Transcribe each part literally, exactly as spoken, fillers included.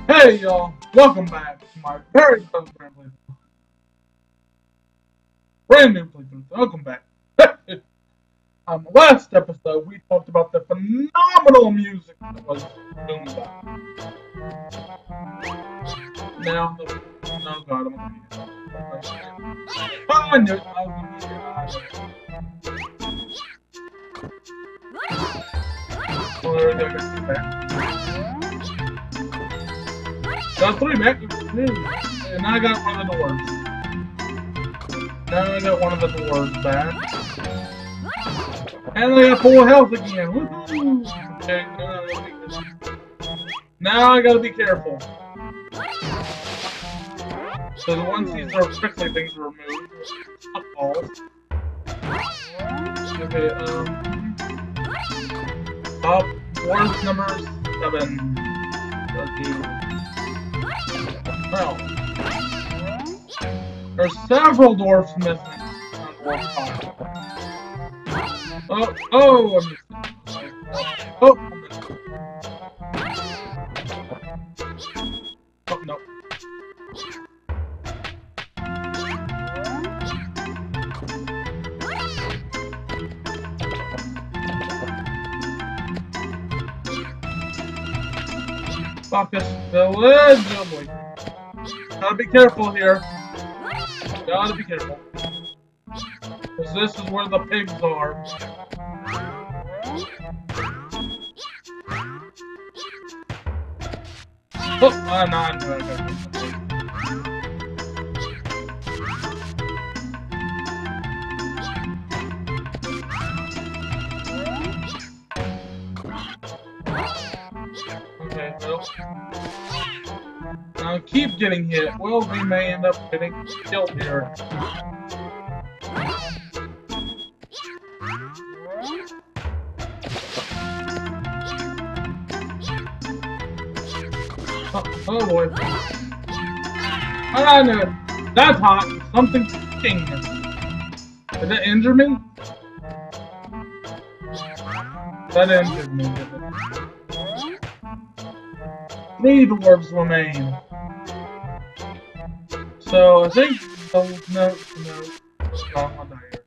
Hey y'all, welcome back to my very first brand playthrough. Brand new playthrough, welcome back. um, last episode we talked about the phenomenal music that was Tomba. Now, the, oh god, I'm gonna be here. Oh, I knew it, I was gonna be here. Oh, there we go, got two back. Got three back. And now I got one of the dwarves. Now I got one of the dwarves back. And I got full health again. Woohoo! Okay, now I gotta be, now I gotta be careful. So once these are prickly things are removed, up balls. Okay, um. Top dwarf number seven. Okay. Well, there's several dwarfs missing on dwarf five. Oh, oh, I missed it. Oh, I missed it. Oh, no. Focus village. Oh boy. Gotta be careful here. Gotta be careful. Because this is where the pigs are. Oh, I'm not doing it. Okay, well. Now keep getting hit. Well, we may end up getting killed here. Oh, oh boy. I know. That's hot. Something sting. Did that injure me? That injured me, did it? Three dwarves remain. So I think oh no no oh, I'll die here.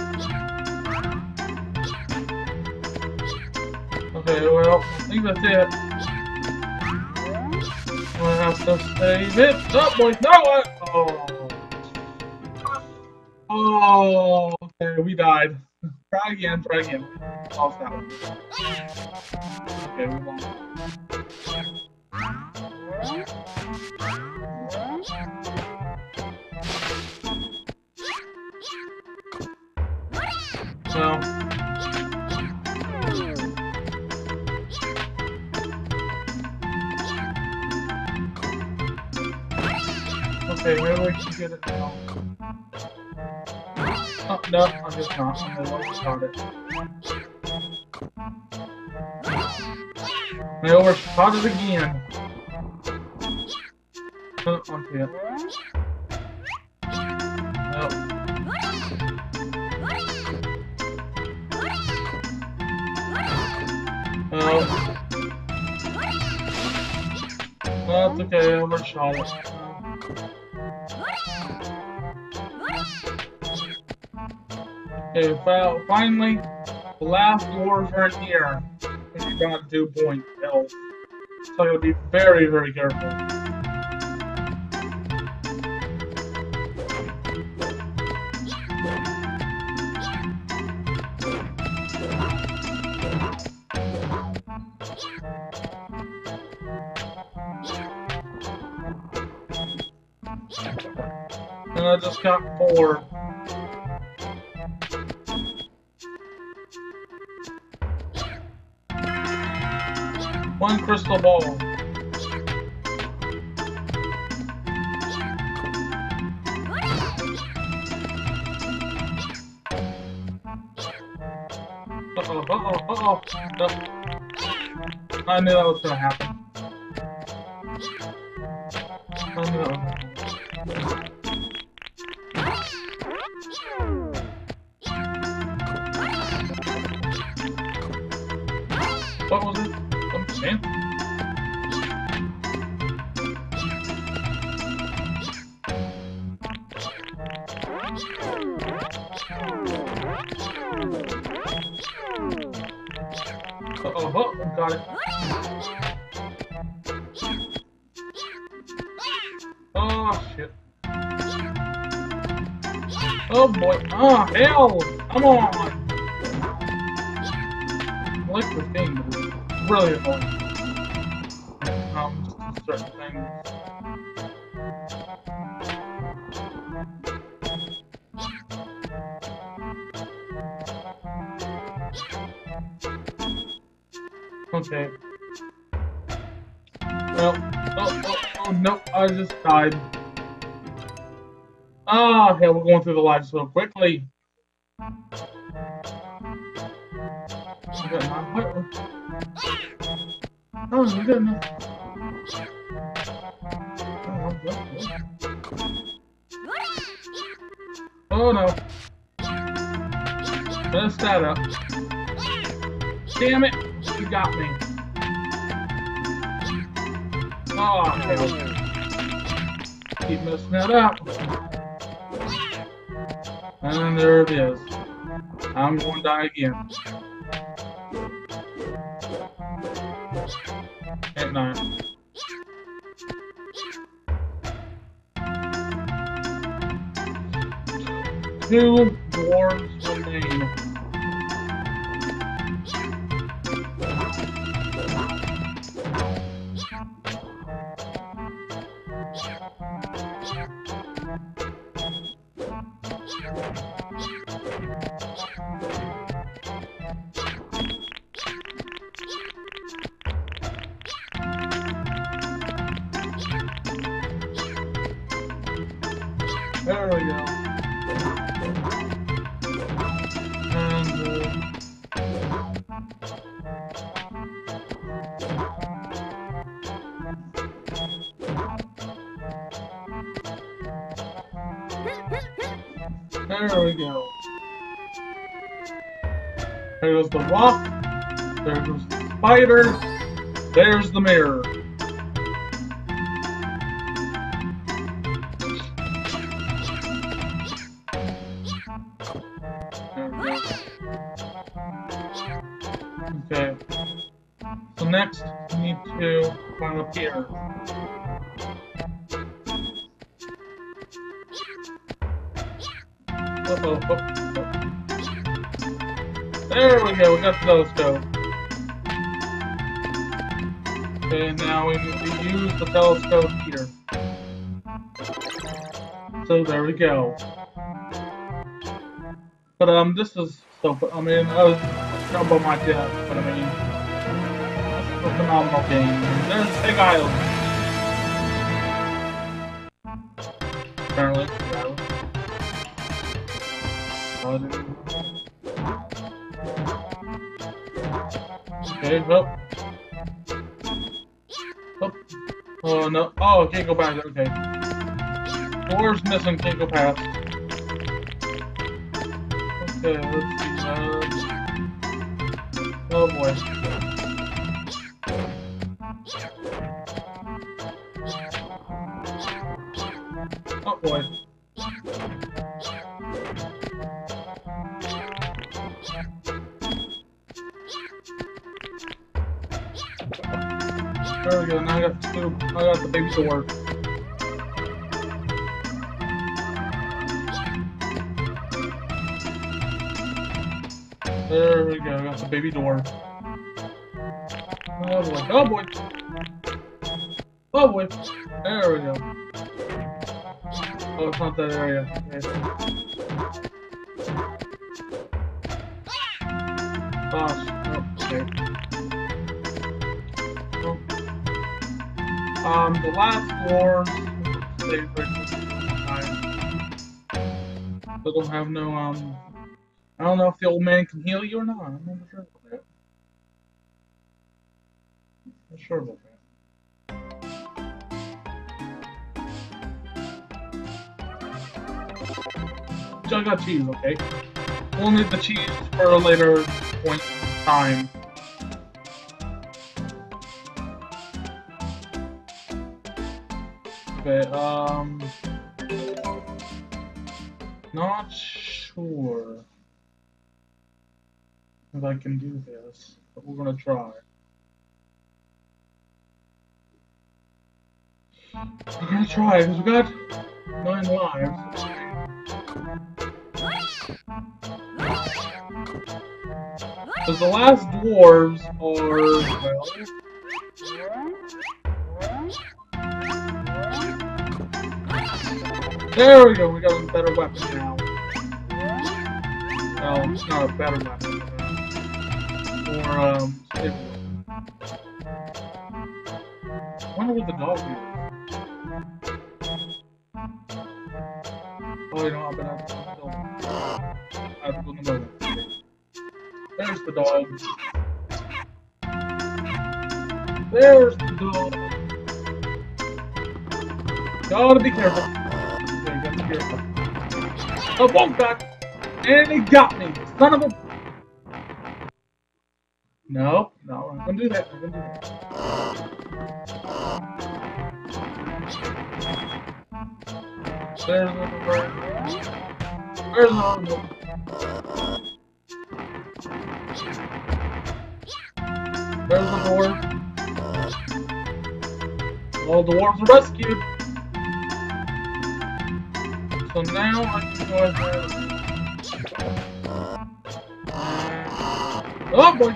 Okay, well I think that's it. I have to save it. Oh boy, no what? Oh. Oh okay, we died. Try again, try again. Lost that one. Okay, we lost. So, okay, maybe we can get it now. Oh, no, I'm just not. I'm gonna overshot it. I overshot it again. Oh, okay. No. Oh. Well, that's okay, I overshot it. Okay, well, finally, the last dwarves are in here. And you got two point health. So I gotta be very, very careful. And I just got four. One crystal ball. Uh-oh, uh-oh, uh-oh. No. I knew that was gonna happen. I knew that was What was it? Some sand? got it. Oh, shit. Oh, boy. Oh, hell! Come on! I like this game, but it's really annoying. Um, certain things. Okay. Well, oh, oh, oh, nope, I just died. Oh, hell, we're going through the lights so quickly. Oh, you didn't. Oh, no. Messed that up. Damn it! You got me. Oh, hell. Keep messing that up. And there it is. I'm going to die again. At night. Two dwarves remain. There we go. And, uh, there we go. There goes the rock. There goes the spider. There's the mirror. Okay. So next, we need to climb up here. Uh oh, oh, oh. There we go, we got the telescope. Okay, now we need to use the telescope here. So there we go. But um, this is so. I mean, I was talking about my death, but I mean, this is a phenomenal game. There's Big Island. Apparently, okay, well. Oh. Oh no! Oh, can't go back. Okay. Door's missing. Can't go past. Okay, let's see. Uh, oh boy. Oh boy. There we go. Now I got the two. I got the baby door. There we go, got the baby door. Oh boy, oh boy! Oh boy! There we go. Oh, it's not that area. Okay. Gosh, oh, okay. Oh. Um, the last floor, stay I don't have no, um, I don't know if the old man can heal you or not. I'm not sure about that. I'm not sure about that. I got cheese, okay? We'll need the cheese for a later point in time. Okay, um... not sure if I can do this, but we're gonna try. We're gonna try, because we got nine lives. Because the last dwarves are, well... There we go, we got a better weapon now. Well, it's not a better weapon, but uh, more, um, stable. I wonder what the dog is. Oh, you know, I've been out to the building. I have to go in the building. There's the dog. There's the dog. Gotta be careful. Okay, gotta be careful. Oh, won't back! And he got me! Son of a... No, no, I'm not gonna do that. I'm gonna do that. There's the bird. There's the bird. There's the dwarf. All the dwarves are rescued. So now I can go ahead. Oh boy!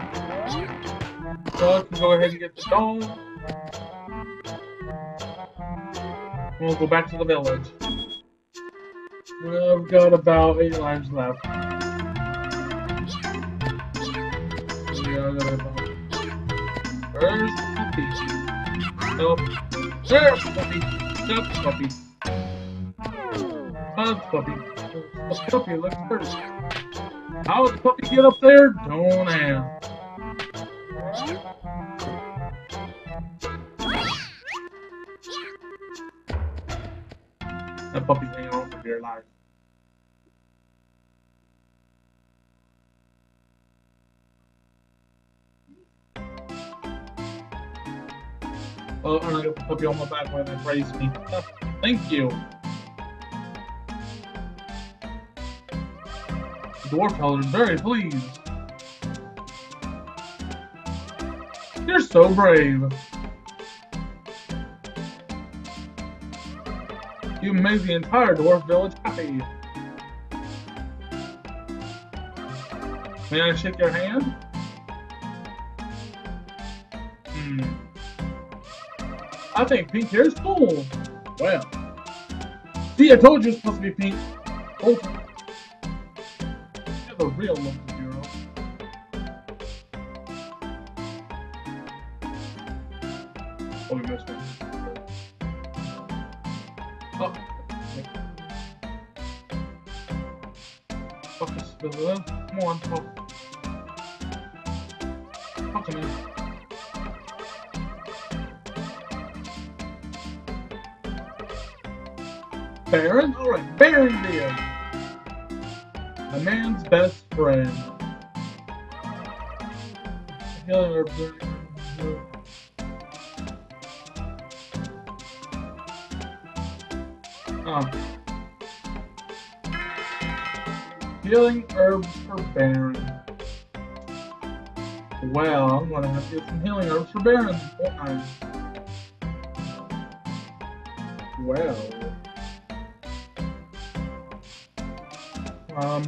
So I can go ahead and get the dog. We'll go back to the village. I've got about eight lives left. Yeah, I got about. Where's the puppy? Nope. There's the puppy. Stop the puppy. Stop the puppy. The puppy looks hurt. How did the puppy get up there? Don't know. That puppy's hanging on for dear life. Oh, and I got the puppy on my back when they praised me. Thank you. The dwarf elder is very pleased. You're so brave. You made the entire dwarf village happy. May I shake your hand? Hmm. I think pink hair is cool. Well. See, I told you it's supposed to be pink. Oh. You're the real local hero. Oh, we missed one. Oh. Focus, Bill. Come on, talk. Talk to me. Baron? Alright, Baron dear. A man's best friend. Healing herbs. Oh. Healing herbs for Baron. Well, I'm gonna have to get some healing herbs for Baron, won't I? Well. Um,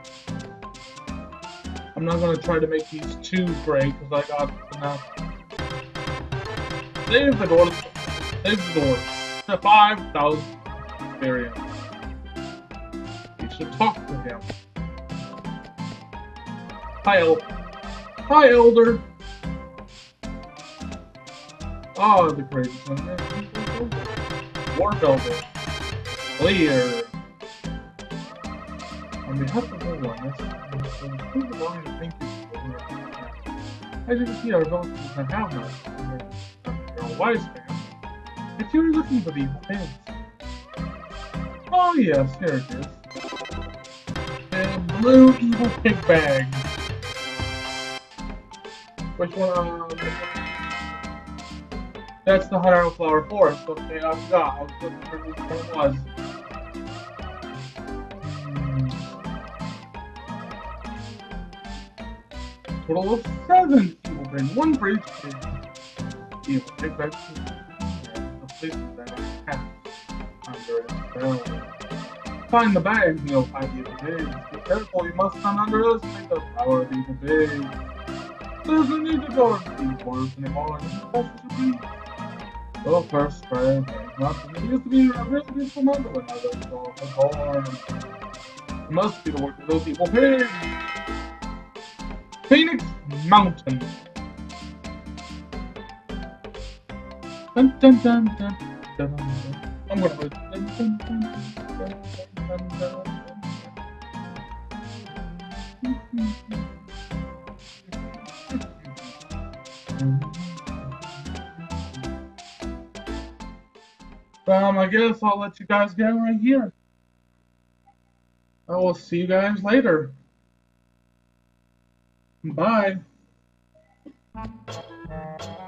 I'm not gonna try to make these too great because I got enough. Save the door. Save the door. Five thousand experience. You should talk to him. Hi, El. Hi, Elder. Oh, the crazy one. Dwarf Elder. Clear. On behalf of everyone, who's the one who thinks it's as you can see, our village does not have much. You're a wise man. If you were looking for the evil things. Oh yes, here it is. The blue evil pig bag. Which one? Um, that's the Hunter Flower Forest. Okay, I forgot. I was looking for which one it was. Total of seven evil brain, one for each pig. Evil pig back. places that have cats under it. So, find the bags and you'll find the evil pigs. Be careful, you must not underestimate the power of the evil pigs. There's no need to go into these dwarfs anymore. You just have to be. Go first, friend. Nothing. It used to be a really beautiful month when I was born. It must be the work of those evil pigs. Phoenix Mountain. Dun, dun, dun, dun, dun, dun. I'm gonna put dun, dun, dun, dun, dun, dun, dun, dun. Um, I guess I'll let you guys go right here. I will see you guys later. Bye.